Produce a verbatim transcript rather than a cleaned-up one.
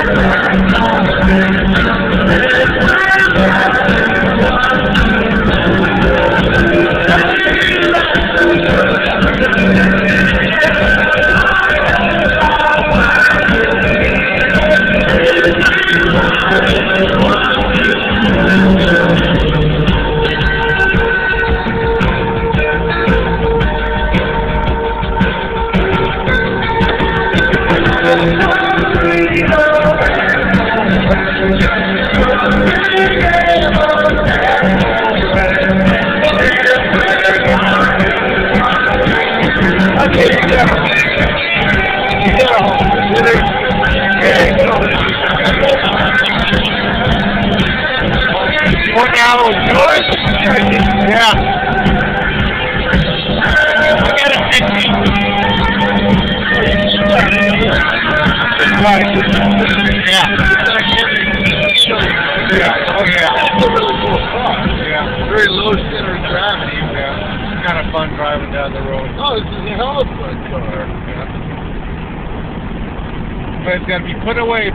One now is good? Yeah. I got a sixty. Right. Yeah. Yeah. Oh, yeah. It's a really cool car. Yeah. Very low center of gravity. Yeah. It's kind of fun driving down the road. Oh, this is a hell of a fun car. Yeah. But it's got to be put away.